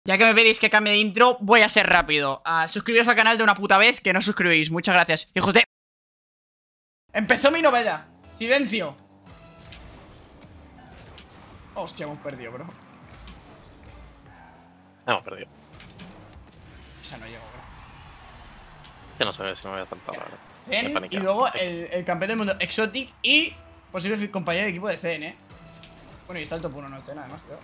Ya que me pedís que cambie de intro, voy a ser rápido. Suscribiros al canal de una puta vez, que no suscribís. Muchas gracias. Hijos de... Empezó mi novela. Silencio. Hostia, hemos perdido, bro. Hemos perdido. Esa no llegó, bro. Que no sé si me voy a saltar, la verdad. Zen y luego el campeón del mundo Exotic y posible compañero de equipo de Zen, Bueno, y está el top 1, no el Zen, además, creo.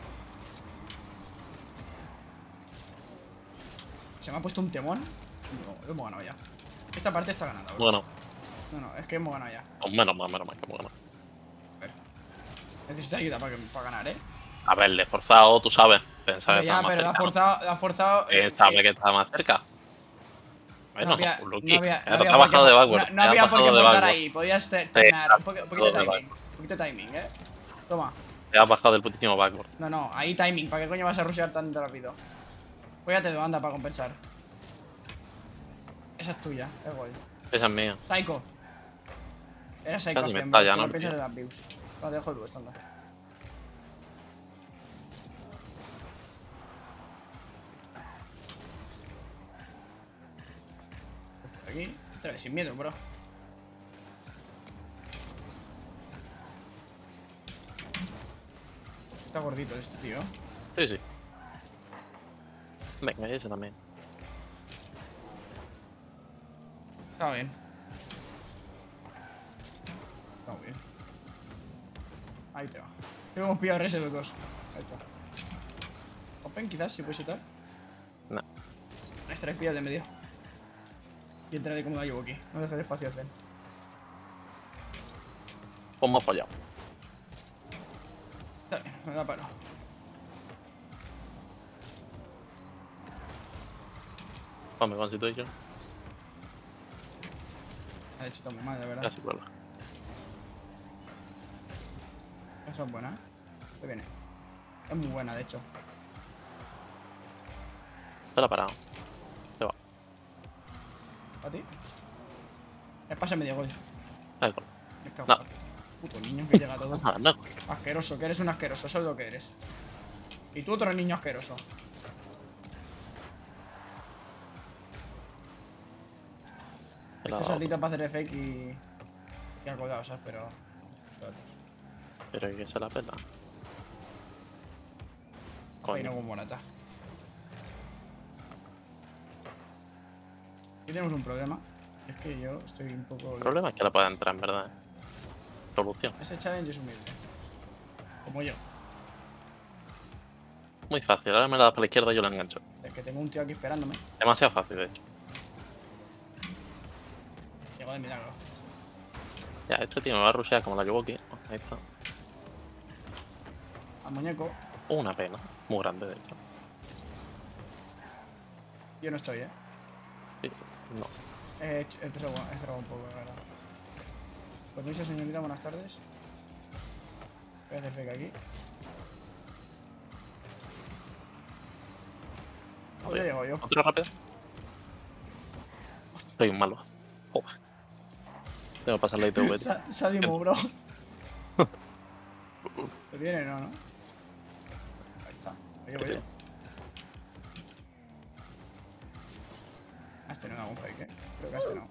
Se me ha puesto un temón. No, hemos ganado ya. Esta parte está ganada, bro. Bueno. No, es que hemos ganado ya. Pues menos mal que hemos ganado. A ver. Necesito ayuda para ganar, A ver, le he forzado, tú sabes. Pensaba que ya, estaba más pero cerca. la ha forzado. Sabe que estaba más cerca. Bueno, no había te ha bajado de backward. No había por qué forzar ahí. Podías tener un poquito de timing. Un poquito de timing, Toma. Te has bajado del putísimo backward. No, ahí timing. ¿Para qué coño vas a rushear tan rápido? Cuídate de banda para compensar. Esa es tuya, es gol. Esa es mía. Psycho. Era Psycho, Casi me estalla, ¿no? No pienses en las views. No, dejo el estándar. Aquí, otra vez, sin miedo, bro. Está gordito este tío. Sí. Venga, ese también. Está bien. Está bien. Ahí te va. Creo que hemos pillado res de 2. Ahí está. Open, quizás, si puedes chutar. No. Estaré pillado de medio. Y entraré como la llevo aquí. No dejaré espacio a Zen. Pues me ha fallado. Está bien, me da paro. Pues me consigo yo. Ha hecho todo muy mal, de verdad. Casi vuelvo. Esa es buena, Se viene. Es muy buena, de hecho. Se la ha parado. Se va. ¿A ti? Pasa medio gol. Ahí gol. Me cago No. Puto niño que llega a todo. No. Asqueroso, que eres un asqueroso, eso es lo que eres. Y tú otro niño asqueroso. Este saltito para hacer el fake y ha colgado, ¿sabes? Pero que se la pela. Coño. No con bonata. Aquí tenemos un problema. Es que yo estoy un poco... El problema es que la pueda entrar, en verdad. Solución. Ese challenge es humilde. Como yo. Muy fácil. Ahora me la das para la izquierda y yo la engancho. Es que tengo un tío aquí esperándome. Demasiado fácil, de hecho. Llegó de milagro. Ya, este tío me va a rushear como la llevo aquí. Ahí está. Al muñeco. Una pena. Muy grande, de hecho. Yo no estoy, Sí, no. He cerrado un poco, la verdad. Permiso, señorita, buenas tardes. Voy a hacer fake aquí. Ya llego yo. ¿Otra rápida? Soy un malo. Joder. Tengo que pasar la ITV. Sadimo, bro. ¿Te viene? No, ¿no? Ahí está. Ahí llego yo. A este no hago un fake, Creo que a este no.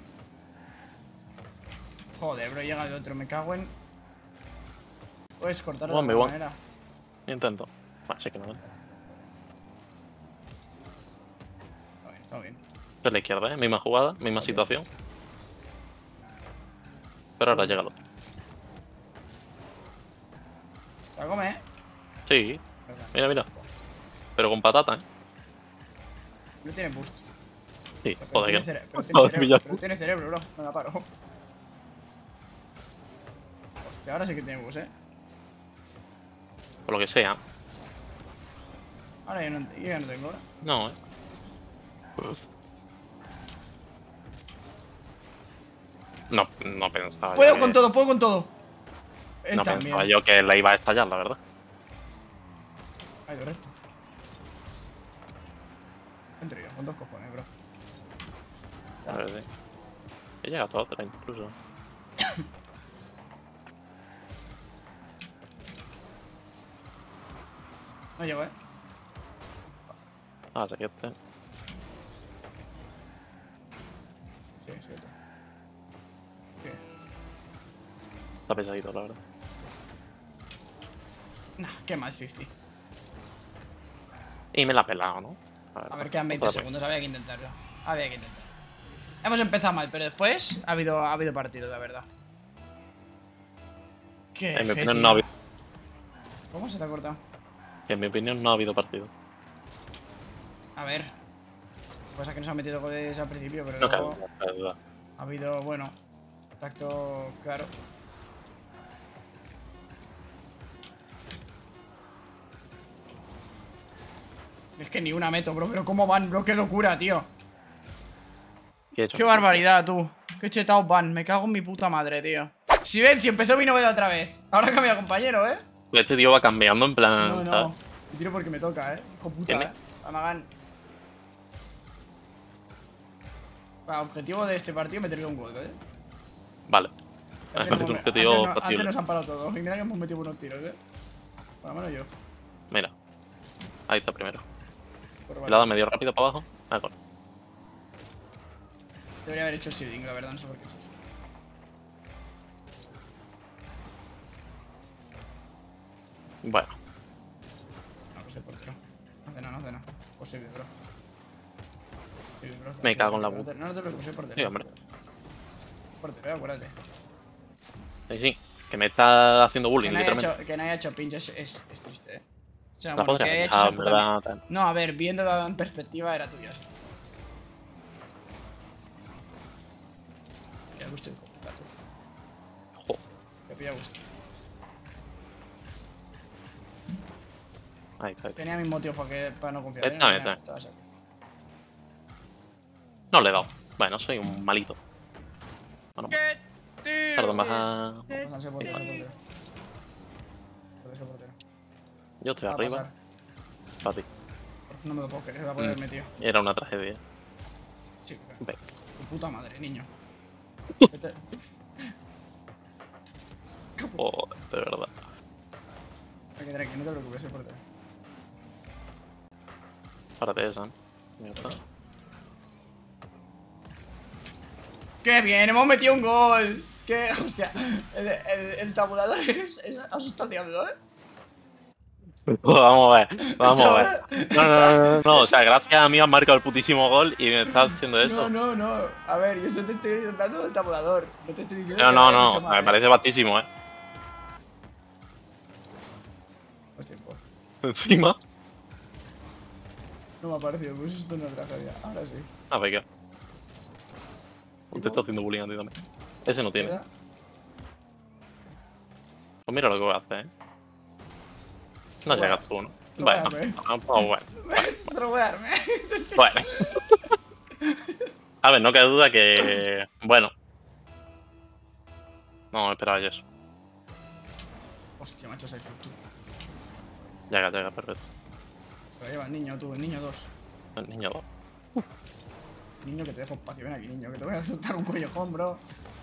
Joder, bro, llega de otro. Me cago en... Puedes cortarlo de alguna manera. Intento. Sí que no. Está bien. De la izquierda, misma jugada, misma situación. Pero ahora llega el otro. ¿Se la come, Sí. Mira. Pero con patata, No tiene boost. Sí, Joder, joder, pero tiene cerebro, bro. Me da paro. Hostia, ahora sí que tiene boost, Por lo que sea. Ahora yo ya no tengo, No, No pensaba Puedo con todo. No pensaba yo que la iba a estallar, la verdad. Ahí, correcto. Entro yo, con 2 cojones, bro. A ver, sí. He llegado a otra incluso. No llego, Ah, sí que este. Sí, sí. Sí. Está pesadito, la verdad. Nah, qué mal 50. Y me la ha pelado, ¿no? A ver, quedan 20 Otra vez. segundos, había que intentarlo. Había que intentarlo. Hemos empezado mal, pero después ha habido partido, la verdad. Qué En mi fe, opinión tío. no ha habido. ¿Cómo se te ha cortado? En mi opinión no ha habido partido. A ver. Lo que pasa es que nos han metido goles al principio, pero No cabe luego duda, no cabe duda. ha habido, bueno, tacto claro. Es que ni una meto, bro. Pero ¿cómo van, bro? Qué locura, tío. ¿Qué he hecho? Qué barbaridad, tú. Qué chetados van. Me cago en mi puta madre, tío. Silencio, empezó mi novela otra vez. Ahora cambia compañero, ¿eh? Este tío va cambiando en plan. No, ¿sabes? no. Me tiro porque me toca, ¿eh? Hijo puta, ¿Tiene? ¿eh? Amagan. Va, objetivo de este partido meterle un gol, ¿eh? Vale. Antes, Es un objetivo antes factible. nos han parado todos. Y mira que hemos metido unos tiros, ¿eh? Por lo menos yo. Mira. Ahí está primero. Pero Le vale. ha dado medio rápido para abajo. Ah, gol. Debería haber hecho shielding, la verdad, no sé por qué he hecho eso. Bueno. No, pues el portero. No hace nada, no hace nada. Posible, bro. Posible, bro. Me cago en la puta. No te preocupes, el portero. Sí, hombre. Portero, acuérdate. Sí, sí. Que me está haciendo bullying, literalmente. Que no haya hecho pinch es triste, ¿eh? O sea, La bueno, que podría haya haber hecho esa dejado, en puta verdad. Tal. No, a ver, viéndolo en perspectiva era tuya. Que a gusto, hijo de puta, tú. Ojo. Que pilla gusto. Ahí está. Tenía mis motivos para no confiar. Está bien, está bien. No le he dado. Bueno, soy un malito. Bueno, perdón, vas a. Pasarse por portero. Por ese portero. Yo estoy Va a arriba. pasar. Para ti. No me lo puedo creer, se va a poder metido. Era una tragedia. Sí, claro. Venga. Tu puta madre, niño. Vete. Oh, de verdad. Tranqui, no te preocupes, el portero. Párate esa. Ya está. ¡Qué bien! ¡Hemos metido un gol! ¡Qué! ¡Hostia! El tabulador es asusta al diablo, ¿eh? Vamos a ver, vamos a ver. No. O sea, gracias a mí han marcado el putísimo gol y me estás haciendo eso. No. A ver, yo solo te estoy dando del tabulador. No te estoy diciendo que No, lo hayas hecho mal, me parece batísimo, Hostia, pues, Encima. no me ha parecido, pues esto es una tragedia. Ahora sí. Ah, venga. Te está haciendo bullying a ti también. Ese no tiene. ¿Verdad? Pues mira lo que voy a hacer, No Bueno. llegas tú, ¿no? Droguearme. Bueno. Droguearme. Bueno. A ver, no queda duda que. Bueno. No, esperaba yo eso. Hostia, macho, soy tú. Llega, perfecto. Lo lleva el niño, tú, el niño 2. El niño 2. Niño, que te dejo espacio. Ven aquí, niño, que te voy a soltar un collejón, bro.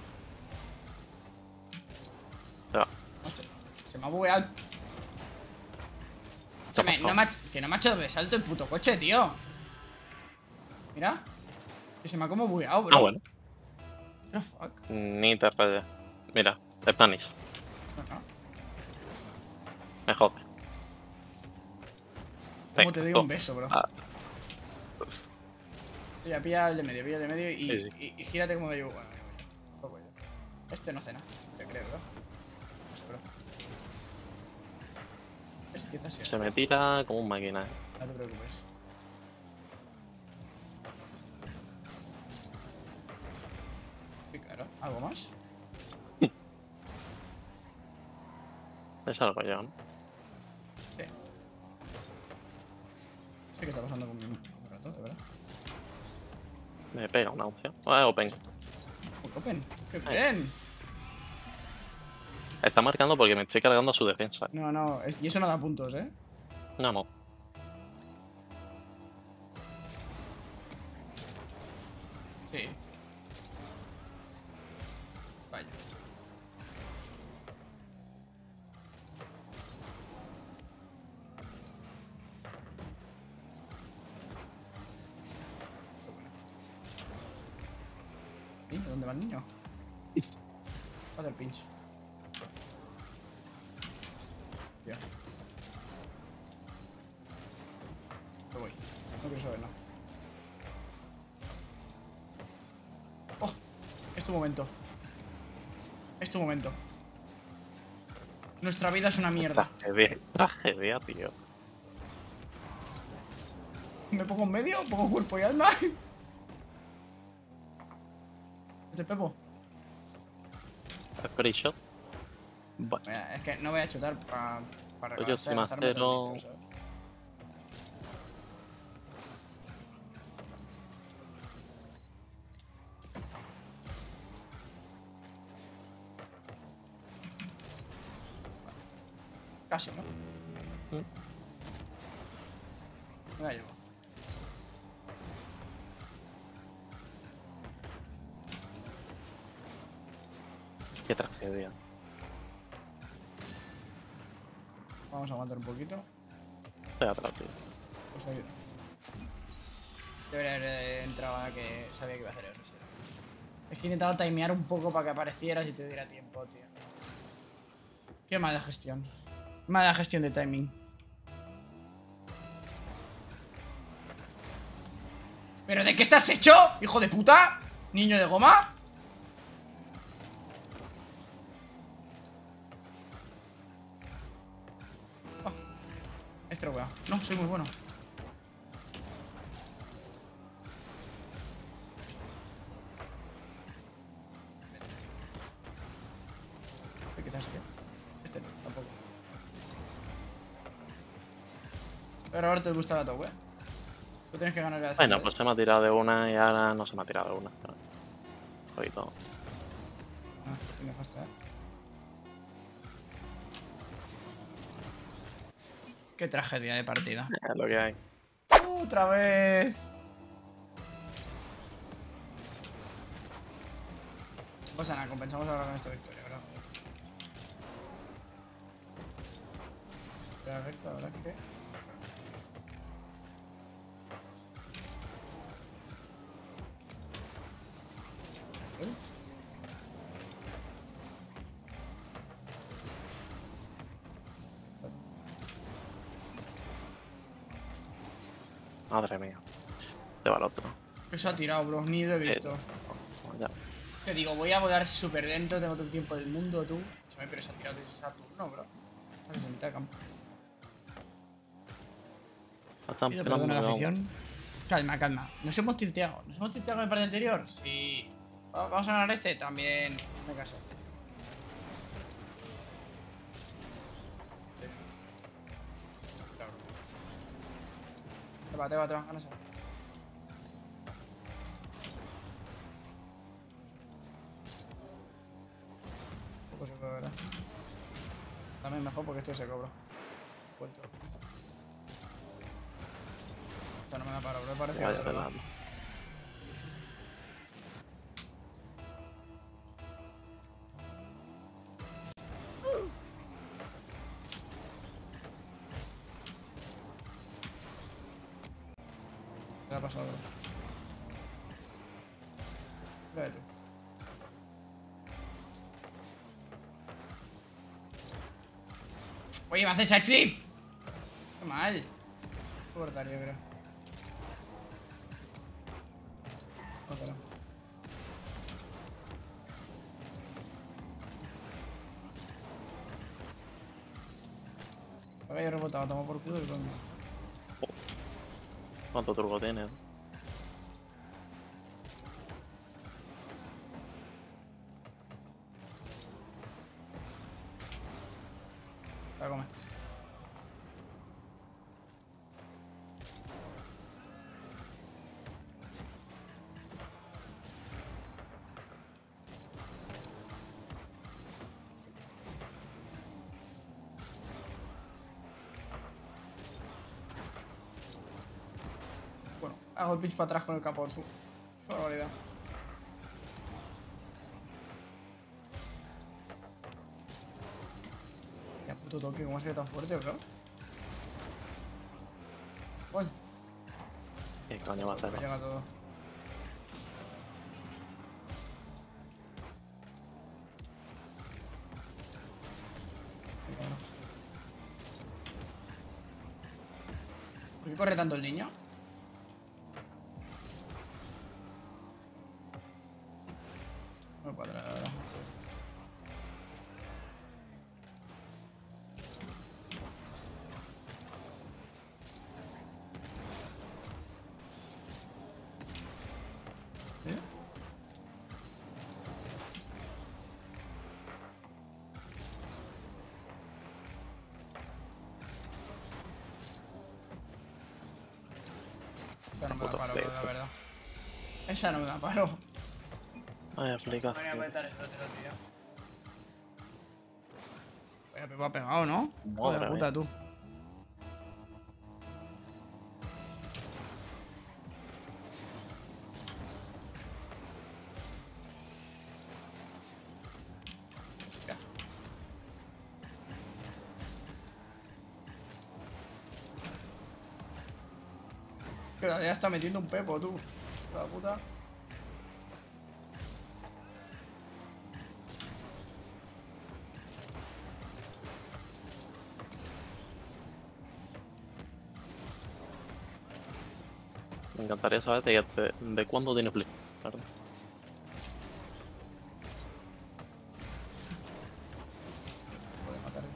Se va. Macho, se me ha bugueado. Escúchame, que no me ha hecho de salto el puto coche, tío. Mira. Que se me ha como bugueado, bro. Ah, bueno. What the fuck. Ni te rayes. Mira, Spanish. No. Me jode. ¿Cómo te doy un toma. beso, bro? Ah. Pilla el de medio y, Sí. y gírate como yo. Bueno, un poco yo. Este no cena, te creo, bro. No sé, bro. Este quizás sí. Se me tira como un máquina. No te preocupes. Sí, claro. ¿Algo más? Es algo yo, ¿no? Sí. Sí que está pasando con mi rato, de verdad. Me pega una opción. Open. Open. ¡Qué bien! Está marcando porque me estoy cargando a su defensa. No, y eso no da puntos, ¿eh? No. Sí. Vaya. Niño, ¿dónde va el niño? Haz el pinch. Tío. Me voy. No quiero saber nada. Oh, es tu momento. Es tu momento. Nuestra vida es una mierda. Tragedia, tío. ¿Me pongo en medio? ¿Pongo cuerpo y alma? ¿Este Pepo? Free shot. Bueno, Mira, es que no voy a chutar para yo estoy más cero. Casi, ¿no? Mm. Me la llevo. Qué tragedia. Vamos a aguantar un poquito. Estoy atrás, tío. Pues ayuda. Debería haber entrado a que sabía que iba a hacer eso. Sí. Es que he intentado timear un poco para que aparecieras y te diera tiempo, tío. Qué mala gestión. Mala gestión de timing. ¿Pero de qué estás hecho, hijo de puta? ¿Niño de goma? Oh. Este lo voy a... No, soy muy bueno. Quizás que... Este no, tampoco. Pero ahora te gusta la top, Tú tienes que ganar la... Bueno, pues se me ha tirado de una y ahora no se me ha tirado de una. Jodido. Ah, qué nefasta, Qué tragedia de partida. Es lo que hay. ¡Otra vez! No pasa nada, compensamos ahora con esta victoria, ¿verdad? Perfecto, la verdad es que... Madre mía. Se va el otro. ¿Qué se ha tirado, bro? Ni lo he visto. Ya. Te digo, voy a volar súper lento, tengo todo el tiempo del mundo, tú. Pero se ha tirado desde Saturno, bro. Estás en mitad de campo. Están Pido pegando perdón a la de agua. afición. Calma, calma. Nos hemos tilteado. ¿Nos hemos tilteado en el partido anterior? Sí. ¿Vamos a ganar este? También. Me caso. Sí. Claro. Te va, ganas. Poco se puede, ¿verdad? También mejor porque esto se cobra. Vuelto. Esto no me da para, bro. Parece que Vaya me de da. lado. ¿Qué ha pasado, bro? Espérate. Oye, ¿me haces el flip? Qué mal. Voy a cortar, yo creo. Córtalo. Ahora yo he rebotado, toma por culo y coño. ¿Cuánto truco tienes? Voy a comer. Bueno, hago el pitch para atrás con el capot. Qué barbaridad. Ya puto toque, ¿cómo ha sido tan fuerte, bro? Uy, ¿Qué coño va a hacer? me llega todo. qué corre tanto el niño? Voy para atrás ahora. ¿Eh? Esta no me da Puto paro, feo. la verdad. Esa no me da paro. Vaya aplicación. Venía a apretar esto, tío. Vaya Pepo ha pegado, ¿no? Joder, Madre puta, mía. tú. Que ya está metiendo un Pepo, tú. La puta. Me encantaría saber de cuándo tiene Play. La verdad. Puede matar.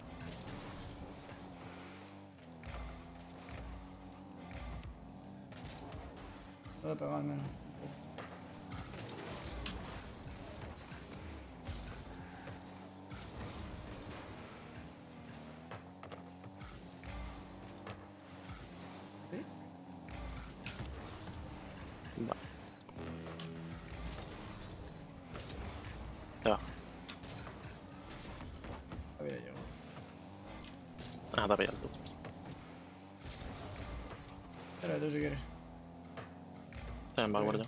Puede pegar al menos. ¿Sí? Vale. Ya va. Había llegado. Ah, te ha pillado tú. Espera tú si quieres. Me acuerdo.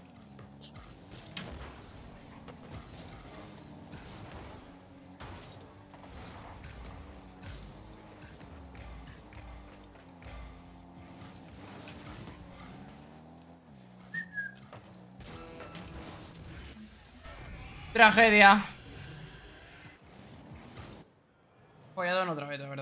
Tragedia. Folladón otra vez, de verdad.